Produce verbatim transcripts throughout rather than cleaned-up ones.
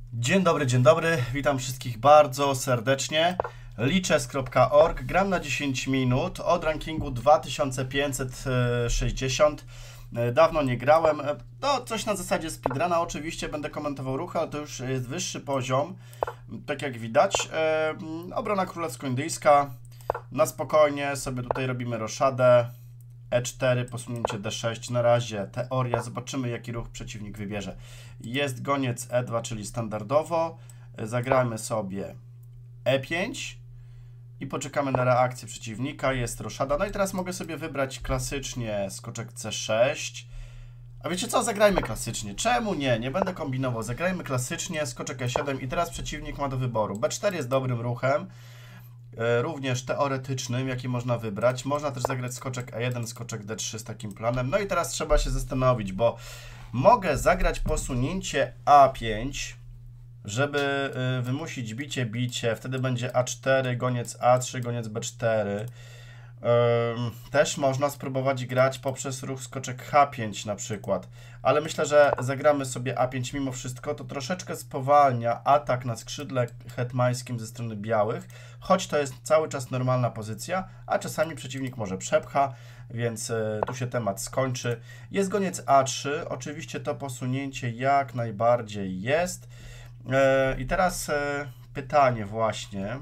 Dzień dobry, dzień dobry, witam wszystkich bardzo serdecznie. Liczes kropka org, gram na dziesięć minut od rankingu dwa tysiące pięćset sześćdziesiąt. Dawno nie grałem, no coś na zasadzie speedruna, oczywiście będę komentował ruchy, ale to już jest wyższy poziom. Tak jak widać, obrona królewsko-indyjska, na spokojnie sobie tutaj robimy roszadę. E cztery, posunięcie D sześć, na razie teoria, zobaczymy jaki ruch przeciwnik wybierze. Jest goniec E dwa, czyli standardowo, zagramy sobie E pięć i poczekamy na reakcję przeciwnika, jest roszada. No i teraz mogę sobie wybrać klasycznie skoczek C sześć. A wiecie co, zagrajmy klasycznie, czemu nie, nie będę kombinował, zagrajmy klasycznie, skoczek E siedem i teraz przeciwnik ma do wyboru. B cztery jest dobrym ruchem, również teoretycznym, jaki można wybrać. Można też zagrać skoczek E jeden, skoczek D trzy z takim planem. No i teraz trzeba się zastanowić, bo mogę zagrać posunięcie A pięć, żeby wymusić bicie, bicie. Wtedy będzie A cztery, goniec A trzy, goniec B cztery. Też można spróbować grać poprzez ruch skoczek H pięć na przykład. Ale myślę, że zagramy sobie A pięć mimo wszystko. To troszeczkę spowalnia atak na skrzydle hetmańskim ze strony białych, choć to jest cały czas normalna pozycja, a czasami przeciwnik może przepcha, więc tu się temat skończy. Jest goniec A trzy, oczywiście to posunięcie jak najbardziej jest. I teraz pytanie właśnie.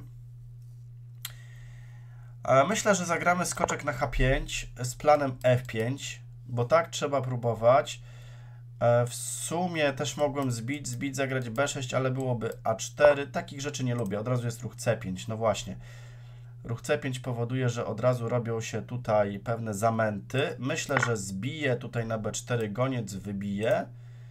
Myślę, że zagramy skoczek na H pięć z planem F pięć, bo tak trzeba próbować. W sumie też mogłem zbić, zbić, zagrać B sześć, ale byłoby A cztery. Takich rzeczy nie lubię. Od razu jest ruch C pięć. No właśnie. Ruch C pięć powoduje, że od razu robią się tutaj pewne zamęty. Myślę, że zbiję tutaj na B cztery, goniec wybije.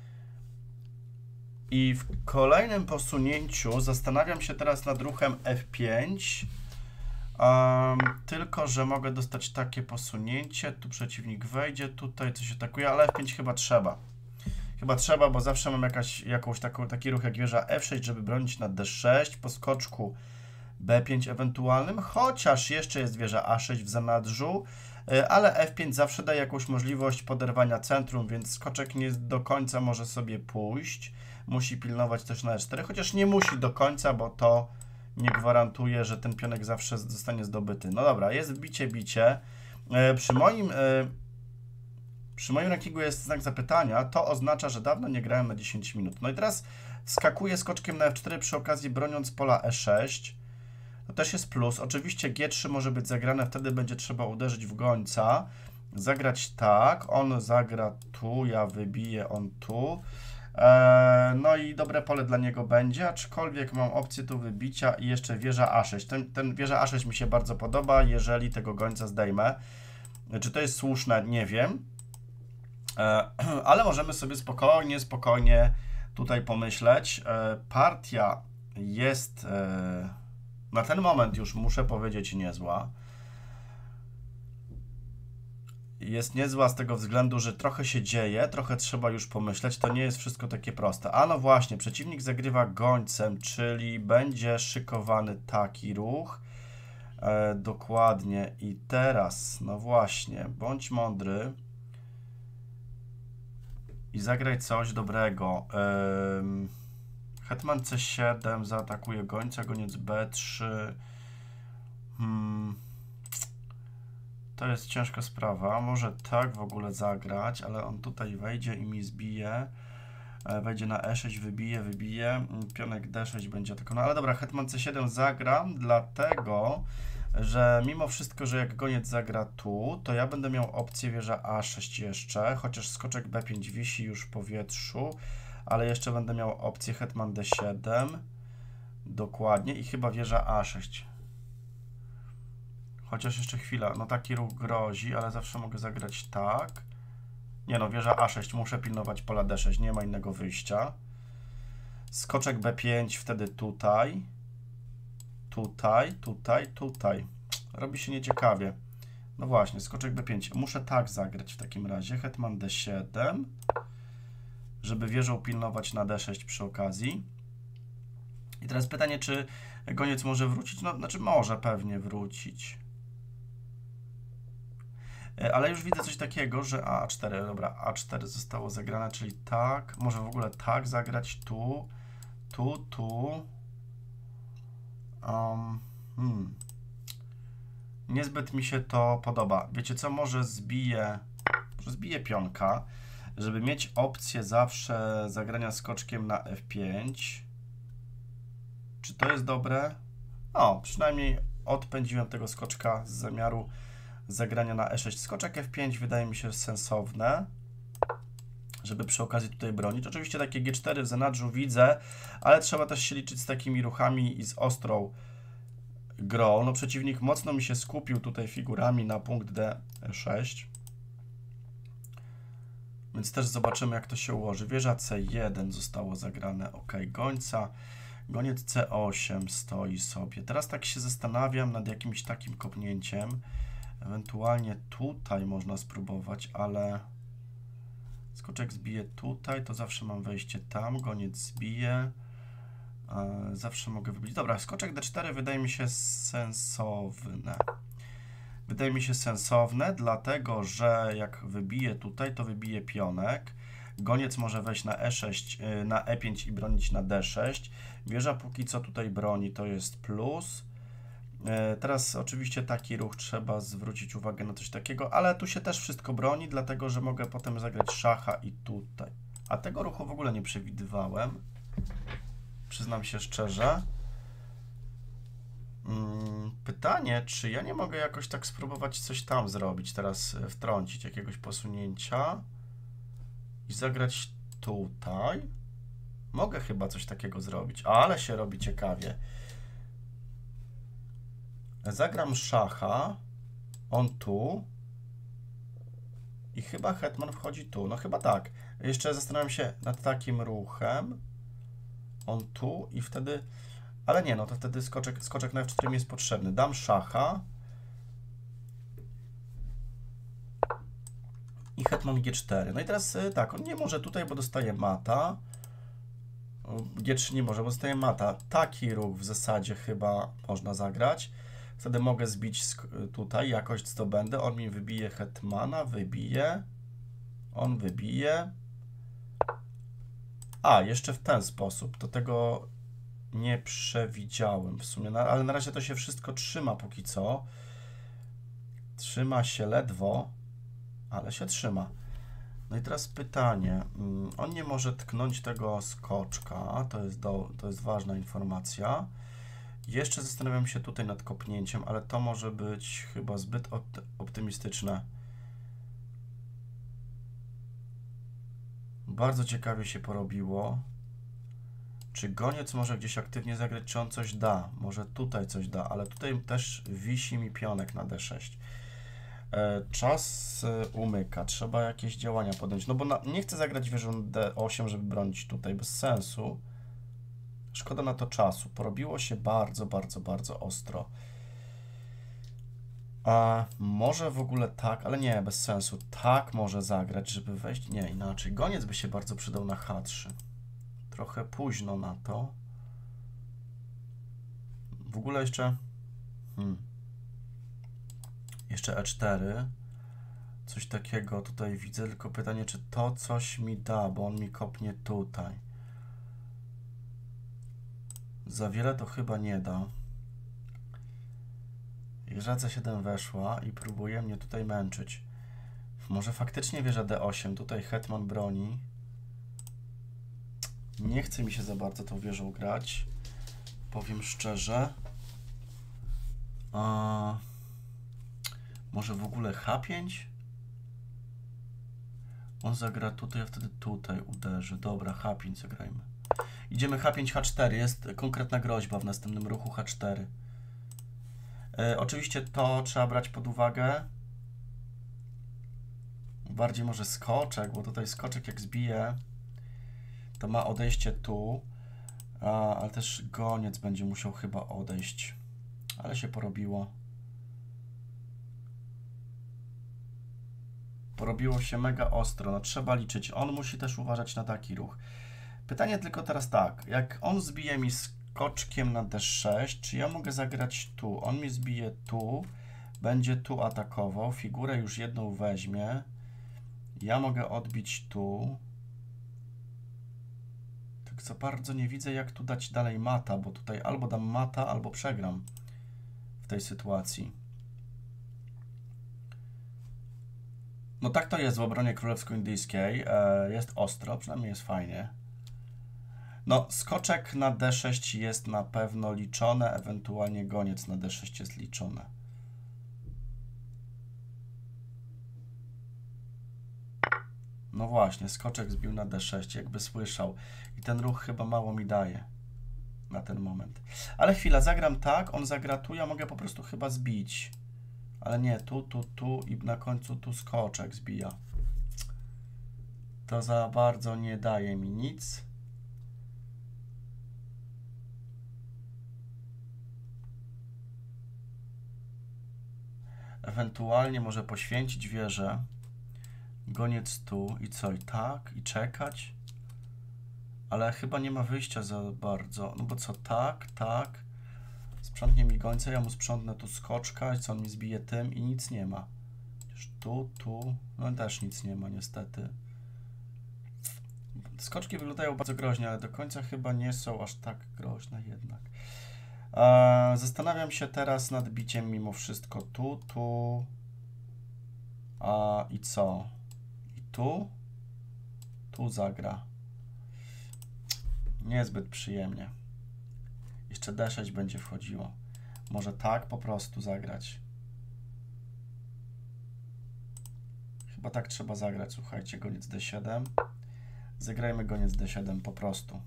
I w kolejnym posunięciu zastanawiam się teraz nad ruchem F pięć. Um, tylko, że mogę dostać takie posunięcie, tu przeciwnik wejdzie, tutaj coś atakuje, ale F pięć chyba trzeba. Chyba trzeba, bo zawsze mam jakaś, jakąś taką, taki ruch jak wieża F sześć, żeby bronić na D sześć, po skoczku B pięć ewentualnym, chociaż jeszcze jest wieża A sześć w zanadrzu, ale F pięć zawsze daje jakąś możliwość poderwania centrum, więc skoczek nie do końca może sobie pójść. Musi pilnować też na E cztery, chociaż nie musi do końca, bo to nie gwarantuje, że ten pionek zawsze zostanie zdobyty. No dobra, jest bicie, bicie. E, przy moim e, przy moim rankingu jest znak zapytania, to oznacza, że dawno nie grałem na dziesięć minut. No i teraz skakuję skoczkiem na F cztery przy okazji broniąc pola E sześć. To też jest plus. Oczywiście G trzy może być zagrane, wtedy będzie trzeba uderzyć w gońca. Zagrać tak, on zagra tu, ja wybiję, on tu. No i dobre pole dla niego będzie, aczkolwiek mam opcję tu wybicia i jeszcze wieża A sześć. Ten, ten wieża A sześć mi się bardzo podoba, jeżeli tego gońca zdejmę. Czy to jest słuszne? Nie wiem. Ale możemy sobie spokojnie, spokojnie tutaj pomyśleć. Partia jest na ten moment już, muszę powiedzieć, niezła. Jest niezła z tego względu, że trochę się dzieje, trochę trzeba już pomyśleć, to nie jest wszystko takie proste. A no właśnie, przeciwnik zagrywa gońcem, czyli będzie szykowany taki ruch. E, dokładnie. I teraz, no właśnie, bądź mądry i zagraj coś dobrego. E, hetman C siedem zaatakuje gońca, goniec B trzy. Hmm... To jest ciężka sprawa. Może tak w ogóle zagrać, ale on tutaj wejdzie i mi zbije. Wejdzie na E sześć, wybije, wybije. Pionek D sześć będzie atakował. No ale dobra, hetman C siedem zagram, dlatego, że mimo wszystko, że jak goniec zagra tu, to ja będę miał opcję wieża A sześć jeszcze, chociaż skoczek B pięć wisi już w powietrzu, ale jeszcze będę miał opcję hetman D siedem. Dokładnie i chyba wieża A sześć. Chociaż jeszcze chwila, no taki ruch grozi, ale zawsze mogę zagrać tak. Nie no, wieża A sześć, muszę pilnować pola D sześć, nie ma innego wyjścia. Skoczek B pięć, wtedy tutaj. Tutaj, tutaj, tutaj. Robi się nieciekawie. No właśnie, skoczek B pięć. Muszę tak zagrać w takim razie. Hetman D siedem, żeby wieżą pilnować na D sześć przy okazji. I teraz pytanie, czy goniec może wrócić? No, znaczy może pewnie wrócić. Ale już widzę coś takiego, że A cztery, dobra, A cztery zostało zagrane, czyli tak, może w ogóle tak zagrać tu, tu, tu. Um, hmm. Niezbyt mi się to podoba. Wiecie co, może zbiję, może zbiję pionka, żeby mieć opcję zawsze zagrania skoczkiem na F pięć. Czy to jest dobre? O, przynajmniej odpędziłem tego skoczka z zamiaru zagrania na E sześć. Skoczek F pięć wydaje mi się sensowne, żeby przy okazji tutaj bronić. Oczywiście takie G cztery w zanadrzu widzę, ale trzeba też się liczyć z takimi ruchami i z ostrą grą. No przeciwnik mocno mi się skupił tutaj figurami na punkt D sześć. Więc też zobaczymy, jak to się ułoży. Wieża C jeden zostało zagrane. Ok, gońca. Goniec C osiem stoi sobie. Teraz tak się zastanawiam nad jakimś takim kopnięciem. Ewentualnie tutaj można spróbować, ale skoczek zbije tutaj, to zawsze mam wejście tam. Goniec zbije. Zawsze mogę wybić. Dobra, skoczek D cztery wydaje mi się sensowne. Wydaje mi się sensowne, dlatego że jak wybiję tutaj, to wybiję pionek. Goniec może wejść na E sześć, na E pięć i bronić na D sześć. Wieża póki co tutaj broni, to jest plus. Teraz oczywiście taki ruch trzeba zwrócić uwagę na coś takiego, ale tu się też wszystko broni, dlatego że mogę potem zagrać szacha i tutaj. A tego ruchu w ogóle nie przewidywałem. Przyznam się szczerze. Pytanie, czy ja nie mogę jakoś tak spróbować coś tam zrobić, teraz wtrącić jakiegoś posunięcia i zagrać tutaj. Mogę chyba coś takiego zrobić, ale się robi ciekawie. Zagram szacha, on tu i chyba hetman wchodzi tu. No chyba tak. Jeszcze zastanawiam się nad takim ruchem. On tu i wtedy... Ale nie, no to wtedy skoczek, skoczek na F cztery mi jest potrzebny. Dam szacha. I hetman G cztery. No i teraz tak, on nie może tutaj, bo dostaje mata. G trzy nie może, bo dostaje mata. Taki ruch w zasadzie chyba można zagrać. Wtedy mogę zbić tutaj, jakość zdobędę. On mi wybije hetmana, wybije. On wybije. A, jeszcze w ten sposób. To tego nie przewidziałem w sumie, ale na razie to się wszystko trzyma póki co. Trzyma się ledwo, ale się trzyma. No i teraz pytanie. On nie może tknąć tego skoczka, to jest, do, to jest ważna informacja. Jeszcze zastanawiam się tutaj nad kopnięciem, ale to może być chyba zbyt optymistyczne. Bardzo ciekawie się porobiło. Czy goniec może gdzieś aktywnie zagrać, czy on coś da? Może tutaj coś da, ale tutaj też wisi mi pionek na D sześć. E, czas umyka, trzeba jakieś działania podjąć. No bo na, nie chcę zagrać wieżą D osiem, żeby bronić tutaj, bez sensu. Szkoda na to czasu. Porobiło się bardzo, bardzo, bardzo ostro. A może w ogóle tak, ale nie, bez sensu. Tak może zagrać, żeby wejść. Nie, inaczej. Goniec by się bardzo przydał na H trzy. Trochę późno na to. W ogóle jeszcze... Hmm. Jeszcze E cztery. Coś takiego tutaj widzę, tylko pytanie, czy to coś mi da, bo on mi kopnie tutaj. Za wiele to chyba nie da. Wieża C siedem weszła i próbuje mnie tutaj męczyć. Może faktycznie wieża D osiem, tutaj hetman broni. Nie chce mi się za bardzo tą wieżą grać. Powiem szczerze. A... Może w ogóle H pięć? On zagra tutaj, a wtedy tutaj uderzy. Dobra, H pięć zagrajmy. Idziemy H pięć, H cztery. Jest konkretna groźba w następnym ruchu H cztery. E, oczywiście to trzeba brać pod uwagę. Bardziej może skoczek, bo tutaj skoczek jak zbije, to ma odejście tu, a, ale też goniec będzie musiał chyba odejść. Ale się porobiło. Porobiło się mega ostro, no trzeba liczyć. On musi też uważać na taki ruch. Pytanie tylko teraz tak, jak on zbije mi skoczkiem na D sześć, czy ja mogę zagrać tu? On mi zbije tu, będzie tu atakował, figurę już jedną weźmie. Ja mogę odbić tu. Tak za bardzo nie widzę, jak tu dać dalej mata, bo tutaj albo dam mata, albo przegram w tej sytuacji. No tak to jest w obronie królewsko-indyjskiej. E, jest ostro, przynajmniej jest fajnie. No, skoczek na D sześć jest na pewno liczone, ewentualnie goniec na D sześć jest liczony. No właśnie, skoczek zbił na D sześć, jakby słyszał. I ten ruch chyba mało mi daje na ten moment. Ale chwila, zagram tak, on zagra tu, ja mogę po prostu chyba zbić. Ale nie, tu, tu, tu i na końcu tu skoczek zbija. To za bardzo nie daje mi nic. Ewentualnie może poświęcić wieżę. Goniec tu i co? I tak? I czekać? Ale chyba nie ma wyjścia za bardzo. No bo co? Tak, tak. Sprzątnie mi gońca, ja mu sprzątnę tu skoczka i co on mi zbije tym i nic nie ma. Już tu, tu, no też nic nie ma niestety. Skoczki wyglądają bardzo groźnie, ale do końca chyba nie są aż tak groźne jednak. Eee, zastanawiam się teraz nad biciem mimo wszystko tu, tu. A i co? I tu? Tu zagra. Niezbyt przyjemnie. Jeszcze D sześć będzie wchodziło. Może tak po prostu zagrać. Chyba tak trzeba zagrać, słuchajcie, goniec D siedem. Zagrajmy goniec D siedem po prostu.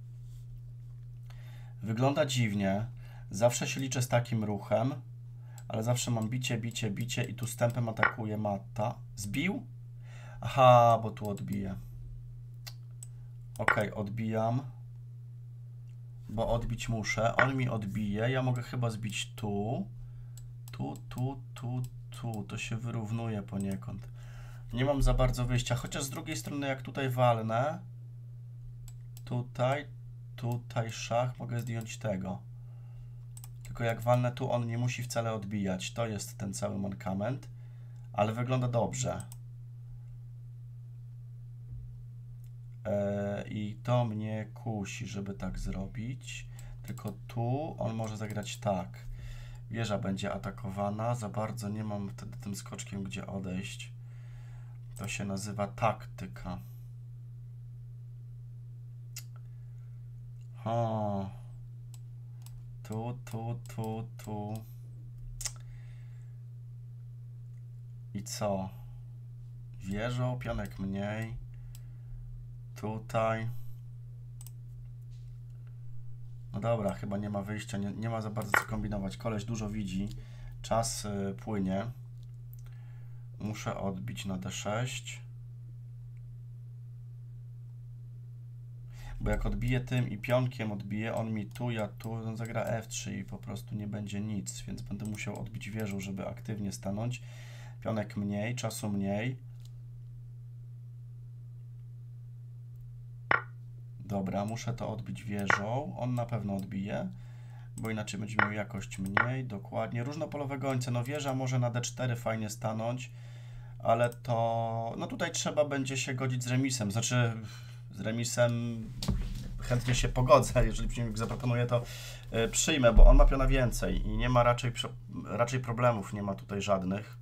Wygląda dziwnie. Zawsze się liczę z takim ruchem, ale zawsze mam bicie, bicie, bicie i tu stępem atakuje mata. Zbił? Aha, bo tu odbiję. Ok, odbijam. Bo odbić muszę. On mi odbije. Ja mogę chyba zbić tu. Tu, tu, tu, tu. To się wyrównuje poniekąd. Nie mam za bardzo wyjścia. Chociaż z drugiej strony jak tutaj walnę. Tutaj, tutaj szach. Mogę zdjąć tego. Tylko jak walnę tu, on nie musi wcale odbijać. To jest ten cały mankament. Ale wygląda dobrze. I to mnie kusi, żeby tak zrobić. Tylko tu on może zagrać tak. Wieża będzie atakowana. Za bardzo nie mam wtedy tym skoczkiem gdzie odejść. To się nazywa taktyka. O. Tu, tu, tu, tu. I co? Wieżą, pionek mniej. Tutaj. No dobra, chyba nie ma wyjścia, nie, nie ma za bardzo co kombinować. Koleś dużo widzi, czas y, płynie. Muszę odbić na D sześć. Bo jak odbiję tym i pionkiem odbiję, on mi tu, ja tu, on zagra F trzy i po prostu nie będzie nic, więc będę musiał odbić wieżą, żeby aktywnie stanąć. Pionek mniej, czasu mniej. Dobra, muszę to odbić wieżą. On na pewno odbije, bo inaczej będzie miał jakość mniej. Dokładnie. Różnopolowe gońce. No wieża może na D cztery fajnie stanąć, ale to... No tutaj trzeba będzie się godzić z remisem. Znaczy z remisem chętnie się pogodzę. Jeżeli przeciwnik zaproponuje, to yy, przyjmę, bo on ma piona więcej i nie ma raczej, raczej problemów. Nie ma tutaj żadnych.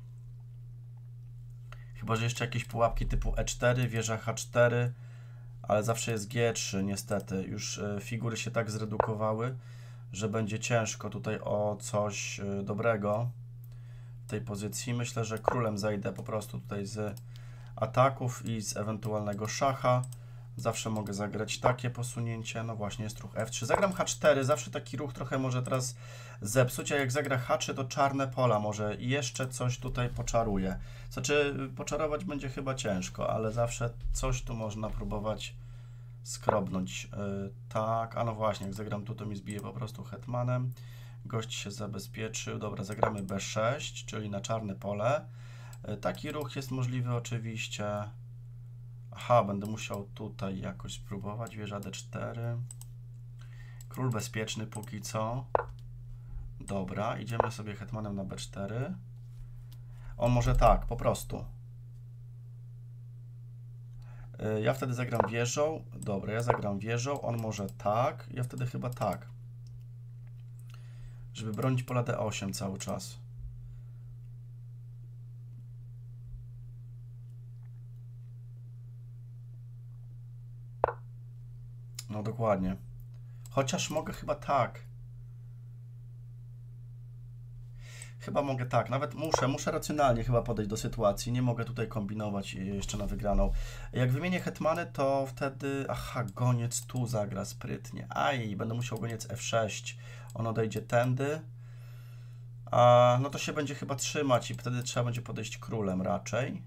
Chyba że jeszcze jakieś pułapki typu E cztery, wieża H cztery. Ale zawsze jest G trzy, niestety. Już y, figury się tak zredukowały, że będzie ciężko tutaj o coś y, dobrego w tej pozycji. Myślę, że królem zejdę po prostu tutaj z ataków i z ewentualnego szacha. Zawsze mogę zagrać takie posunięcie. No właśnie, jest ruch F trzy. Zagram H cztery. Zawsze taki ruch trochę może teraz zepsuć, a jak zagra H trzy, to czarne pola może i jeszcze coś tutaj poczaruje. Znaczy, poczarować będzie chyba ciężko, ale zawsze coś tu można próbować skrobnąć. Yy, tak, a no właśnie, jak zagram tu, to mi zbije po prostu hetmanem. Gość się zabezpieczył. Dobra, zagramy B sześć, czyli na czarne pole. Yy, taki ruch jest możliwy oczywiście. Aha, będę musiał tutaj jakoś spróbować. Wieża D cztery. Król bezpieczny póki co. Dobra, idziemy sobie hetmanem na B cztery. On może tak, po prostu. Ja wtedy zagram wieżą. Dobra, ja zagram wieżą. On może tak. Ja wtedy chyba tak. Żeby bronić pola D osiem cały czas. No dokładnie. Chociaż mogę chyba tak. Chyba mogę tak, nawet muszę, muszę racjonalnie chyba podejść do sytuacji, nie mogę tutaj kombinować jeszcze na wygraną. Jak wymienię hetmany, to wtedy, aha, goniec tu zagra sprytnie, aj, będę musiał goniec F sześć, on odejdzie tędy, a, no to się będzie chyba trzymać i wtedy trzeba będzie podejść królem raczej.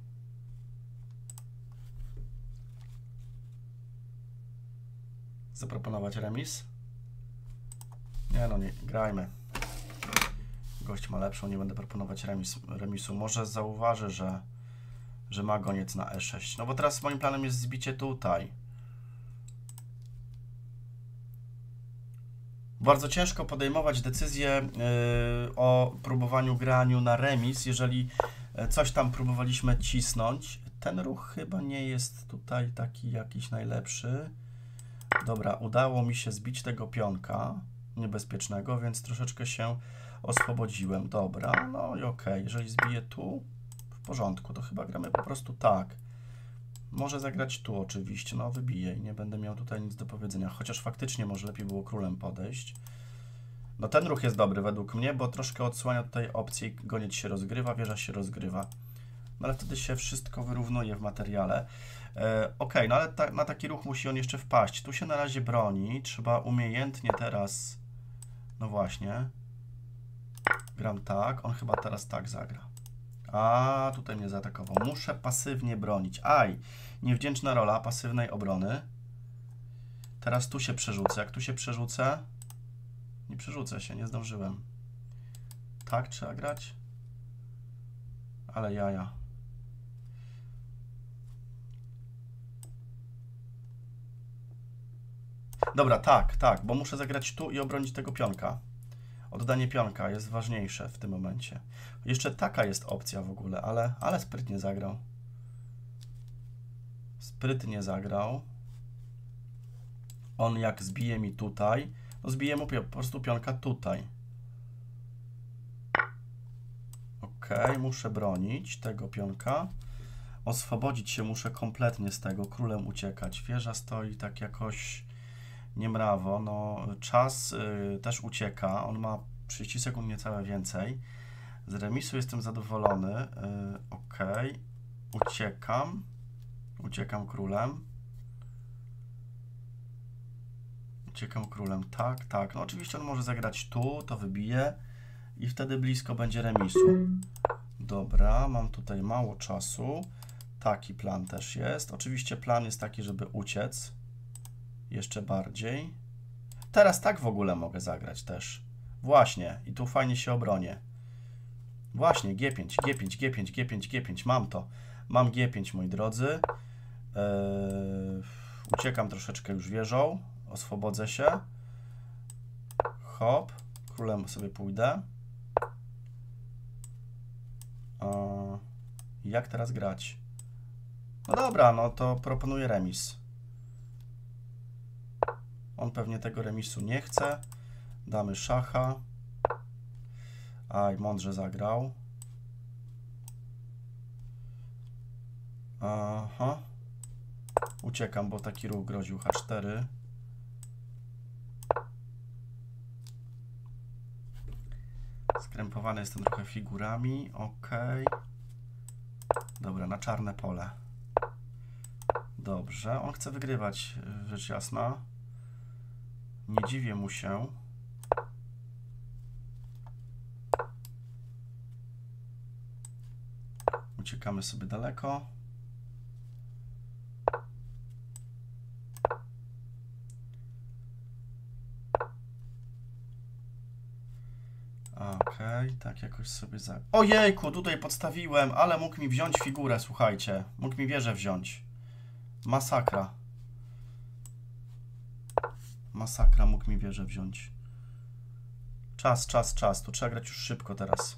Zaproponować remis? Nie no, nie, grajmy. Gość ma lepszą, nie będę proponować remis, remisu. Może zauważy, że, że ma goniec na E sześć. No bo teraz moim planem jest zbicie tutaj. Bardzo ciężko podejmować decyzję yy, o próbowaniu graniu na remis, jeżeli coś tam próbowaliśmy cisnąć. Ten ruch chyba nie jest tutaj taki jakiś najlepszy. Dobra, udało mi się zbić tego pionka niebezpiecznego, więc troszeczkę się oswobodziłem. Dobra, no i okej. Okay. Jeżeli zbiję tu, w porządku, to chyba gramy po prostu tak. Może zagrać tu oczywiście, no wybiję i nie będę miał tutaj nic do powiedzenia, chociaż faktycznie może lepiej było królem podejść. No ten ruch jest dobry według mnie, bo troszkę odsłania tutaj opcję, goniec się rozgrywa, wieża się rozgrywa. No ale wtedy się wszystko wyrównuje w materiale. E, ok, no ale ta, na taki ruch musi on jeszcze wpaść. Tu się na razie broni, trzeba umiejętnie teraz, no właśnie, gram tak, on chyba teraz tak zagra. A, tutaj mnie zaatakował. Muszę pasywnie bronić. Aj, niewdzięczna rola pasywnej obrony. Teraz tu się przerzucę. Jak tu się przerzucę? Nie przerzucę się, nie zdążyłem. Tak trzeba grać? Ale jaja. Dobra, tak, tak, bo muszę zagrać tu i obronić tego pionka. Oddanie pionka jest ważniejsze w tym momencie. Jeszcze taka jest opcja w ogóle, ale, ale sprytnie zagrał. Sprytnie zagrał. On jak zbije mi tutaj, no zbije mu po prostu pionka tutaj. Ok, muszę bronić tego pionka. Oswobodzić się muszę kompletnie z tego, królem uciekać. Wieża stoi tak jakoś niemrawo, no czas y, też ucieka, on ma trzydzieści sekund niecałe więcej. Z remisu jestem zadowolony. Y, ok, uciekam. Uciekam królem. Uciekam królem, tak, tak. No oczywiście on może zagrać tu, to wybije i wtedy blisko będzie remisu. Dobra, mam tutaj mało czasu. Taki plan też jest. Oczywiście plan jest taki, żeby uciec. Jeszcze bardziej. Teraz tak w ogóle mogę zagrać też. Właśnie. I tu fajnie się obronię. Właśnie. G pięć, G pięć, G pięć, G pięć, G pięć. Mam to. Mam G pięć, moi drodzy. Eee, uciekam troszeczkę już wieżą. Oswobodzę się. Hop. Królem sobie pójdę. Eee, jak teraz grać? No dobra, no to proponuję remis. On pewnie tego remisu nie chce. Damy szacha. Aj, mądrze zagrał. Aha. Uciekam, bo taki ruch groził H cztery. Skrępowany jestem trochę figurami. Ok. Dobra, na czarne pole. Dobrze. On chce wygrywać, rzecz jasna. Nie dziwię mu się. Uciekamy sobie daleko. Okej, okay, tak jakoś sobie za... Ojejku, tutaj podstawiłem, ale mógł mi wziąć figurę, słuchajcie. Mógł mi wieżę wziąć. Masakra. Masakra, mógł mi wieżę wziąć. Czas, czas, czas. Tu trzeba grać już szybko teraz.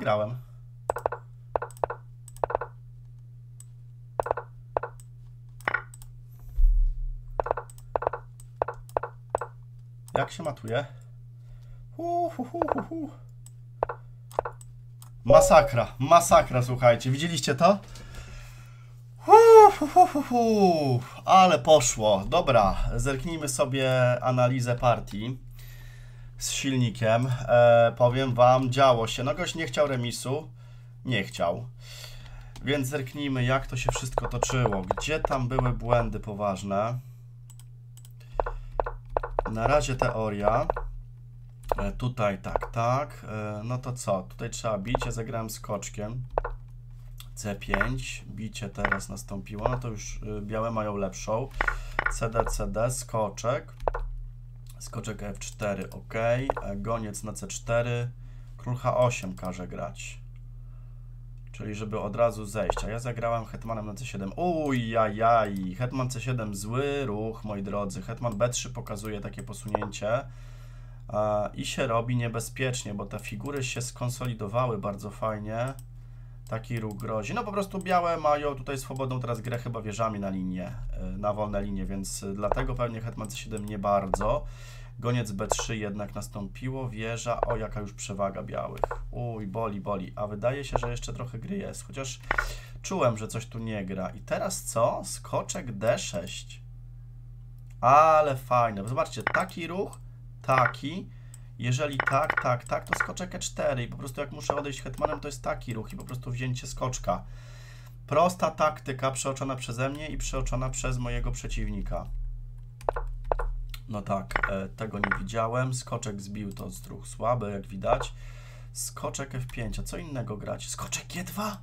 wygrałem. Jak się matuje? Hu, hu, hu, hu, hu. Masakra, masakra, słuchajcie. Widzieliście to? Hu, hu, hu, hu, hu. Ale poszło. Dobra, zerknijmy sobie analizę partii z silnikiem. E, powiem wam, działo się. No gość nie chciał remisu. Nie chciał. Więc zerknijmy, jak to się wszystko toczyło. Gdzie tam były błędy poważne? Na razie teoria. E, tutaj tak, tak. E, no to co? Tutaj trzeba bić. Ja zagrałem skoczkiem. C pięć. Bicie teraz nastąpiło. No to już y, białe mają lepszą. C D, C D, skoczek. Skoczek F cztery, ok. E, goniec na C cztery. Król H osiem każe grać. Czyli żeby od razu zejść. A ja zagrałem hetmanem na C siedem. Uj, jaj, hetman C siedem, zły ruch, moi drodzy. Hetman B trzy pokazuje takie posunięcie. E, I się robi niebezpiecznie, bo te figury się skonsolidowały bardzo fajnie. Taki ruch grozi. No po prostu białe mają tutaj swobodną teraz grę chyba wieżami na linię, na wolne linie, więc dlatego pewnie hetman C siedem nie bardzo. Goniec B trzy jednak nastąpiło, wieża, o jaka już przewaga białych. Uj, boli, boli, a wydaje się, że jeszcze trochę gry jest, chociaż czułem, że coś tu nie gra. I teraz co? Skoczek D sześć. Ale fajne, zobaczcie, taki ruch, taki. Jeżeli tak, tak, tak, to skoczek E cztery i po prostu jak muszę odejść hetmanem, to jest taki ruch i po prostu wzięcie skoczka. Prosta taktyka przeoczona przeze mnie i przeoczona przez mojego przeciwnika. No tak, e, tego nie widziałem. Skoczek zbił, to jest ruch słaby, jak widać. Skoczek F pięć, a co innego grać? Skoczek G dwa?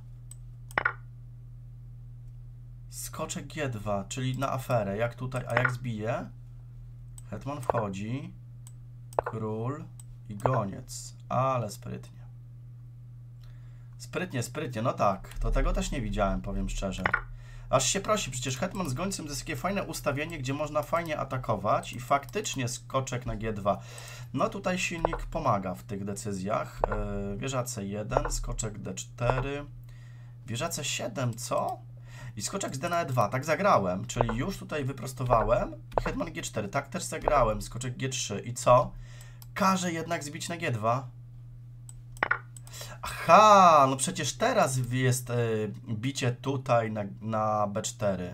Skoczek G dwa, czyli na aferę. Jak tutaj, a jak zbije? Hetman wchodzi. Król i goniec, ale sprytnie. Sprytnie, sprytnie, no tak, to tego też nie widziałem, powiem szczerze. Aż się prosi, przecież hetman z gońcem to jest takie fajne ustawienie, gdzie można fajnie atakować i faktycznie skoczek na G dwa. No tutaj silnik pomaga w tych decyzjach. Yy, wieża C jeden, skoczek D cztery, wieża C siedem, co? I skoczek z D na E dwa, tak zagrałem, czyli już tutaj wyprostowałem i hetman G cztery, tak też zagrałem, skoczek G trzy i co? Każe jednak zbić na G dwa. Aha, no przecież teraz jest y, bicie tutaj na, na B cztery.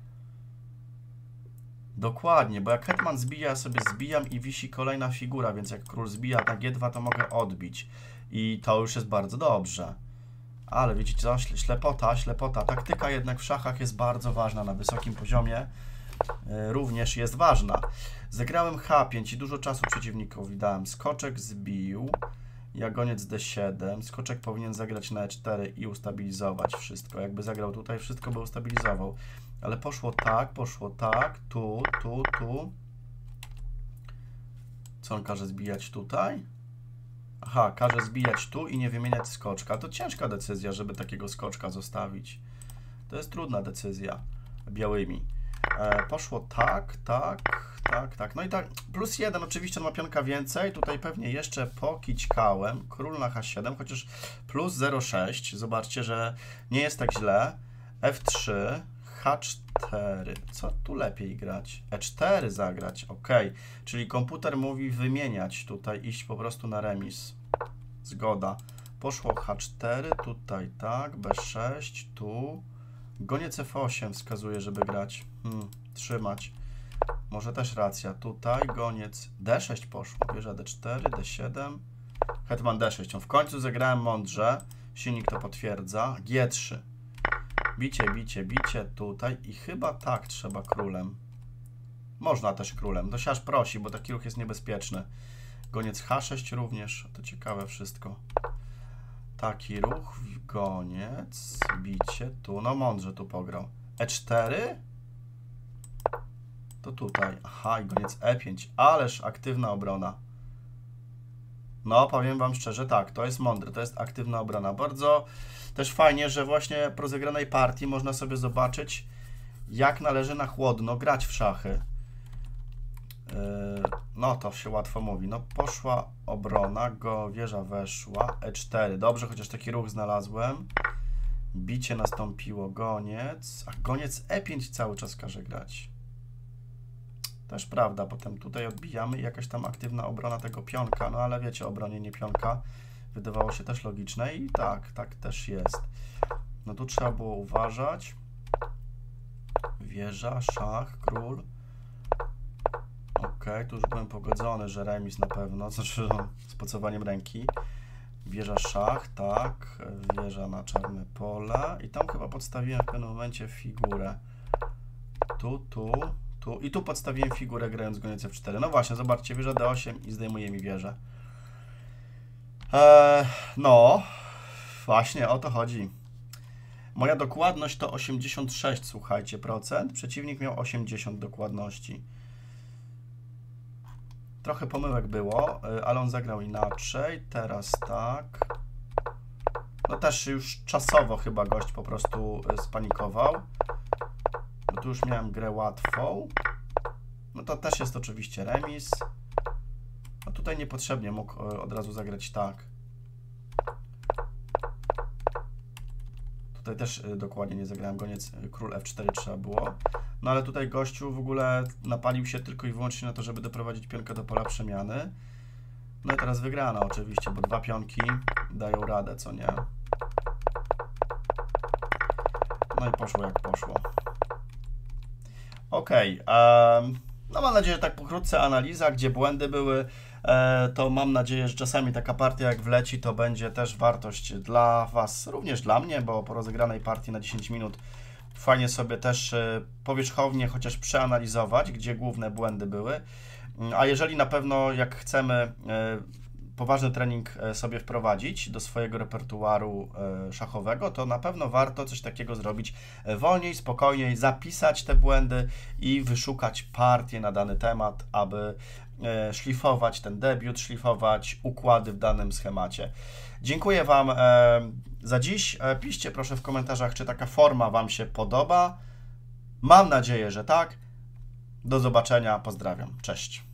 Dokładnie, bo jak hetman zbija, ja sobie zbijam i wisi kolejna figura, więc jak król zbija na G dwa, to mogę odbić. I to już jest bardzo dobrze. Ale widzicie co? Ślepota, ślepota. Taktyka jednak w szachach jest bardzo ważna na wysokim poziomie. Również jest ważna. Zagrałem H pięć i dużo czasu przeciwnikowi dałem. Skoczek zbił. Ja goniec D siedem. Skoczek powinien zagrać na E cztery i ustabilizować wszystko. Jakby zagrał tutaj, wszystko by ustabilizował. Ale poszło tak, poszło tak. Tu, tu, tu. Co on każe zbijać tutaj? Aha, każe zbijać tu i nie wymieniać skoczka. To ciężka decyzja, żeby takiego skoczka zostawić. To jest trudna decyzja białymi. E, poszło tak, tak, tak, tak. No i tak, plus jeden, oczywiście on ma pionka więcej. Tutaj pewnie jeszcze pokićkałem. Król na H siedem, chociaż plus zero przecinek sześć. Zobaczcie, że nie jest tak źle. F trzy, H cztery. Co tu lepiej grać? E cztery zagrać, ok. Czyli komputer mówi wymieniać tutaj, iść po prostu na remis. Zgoda. Poszło H cztery, tutaj tak, B sześć, tu. Goniec F osiem wskazuje, żeby grać. Hmm, trzymać. Może też racja. Tutaj goniec D sześć poszło. Wieża D cztery, D siedem. Hetman D sześć. W końcu zagrałem mądrze. Silnik to potwierdza. G trzy. Bicie, bicie, bicie tutaj. I chyba tak trzeba królem. Można też królem. To się aż prosi, bo taki ruch jest niebezpieczny. Goniec H sześć również. To ciekawe wszystko. Taki ruch, goniec, bicie, tu, no mądrze tu pograł. E cztery? To tutaj, aha, i goniec E pięć, ależ aktywna obrona. No, powiem wam szczerze, tak, to jest mądre, to jest aktywna obrona. Bardzo też fajnie, że właśnie po rozegranej partii można sobie zobaczyć, jak należy na chłodno grać w szachy. Yy, No to się łatwo mówi. No poszła obrona, go wieża weszła, e cztery. Dobrze, chociaż taki ruch znalazłem. Bicie nastąpiło, goniec. A goniec e pięć cały czas każe grać. Też prawda, potem tutaj odbijamy i jakaś tam aktywna obrona tego pionka. No ale wiecie, obronienie pionka wydawało się też logiczne i tak, tak też jest. No tu trzeba było uważać. Wieża, szach, król. Ok, tu już byłem pogodzony, że remis na pewno, znaczy z pocowaniem ręki. Wieża, szach, tak. Wieża na czarne pole. I tam chyba podstawiłem w pewnym momencie figurę. Tu, tu, tu. I tu podstawiłem figurę grając goniec f cztery. No właśnie, zobaczcie, wieża d osiem i zdejmuje mi wieżę. Eee, no, właśnie o to chodzi. Moja dokładność to osiemdziesiąt sześć, słuchajcie, procent. Przeciwnik miał osiemdziesiąt dokładności. Trochę pomyłek było, ale on zagrał inaczej. Teraz tak. No też już czasowo chyba gość po prostu spanikował. No tu już miałem grę łatwą. No to też jest oczywiście remis. No tutaj niepotrzebnie mógł od razu zagrać tak. Tutaj też dokładnie nie zagrałem, goniec król f cztery trzeba było. No ale tutaj gościu w ogóle napalił się tylko i wyłącznie na to, żeby doprowadzić pionkę do pola przemiany. No i teraz wygrana oczywiście, bo dwa pionki dają radę, co nie? No i poszło jak poszło. Ok, um, no mam nadzieję, że tak pokrótce analiza, gdzie błędy były, e, to mam nadzieję, że czasami taka partia jak wleci, to będzie też wartość dla Was, również dla mnie, bo po rozegranej partii na dziesięć minut fajnie sobie też e, powierzchownie chociaż przeanalizować, gdzie główne błędy były. A jeżeli na pewno jak chcemy e, poważny trening sobie wprowadzić do swojego repertuaru szachowego, to na pewno warto coś takiego zrobić wolniej, spokojniej, zapisać te błędy i wyszukać partię na dany temat, aby szlifować ten debiut, szlifować układy w danym schemacie. Dziękuję Wam za dziś. Piszcie proszę w komentarzach, czy taka forma Wam się podoba. Mam nadzieję, że tak. Do zobaczenia. Pozdrawiam. Cześć.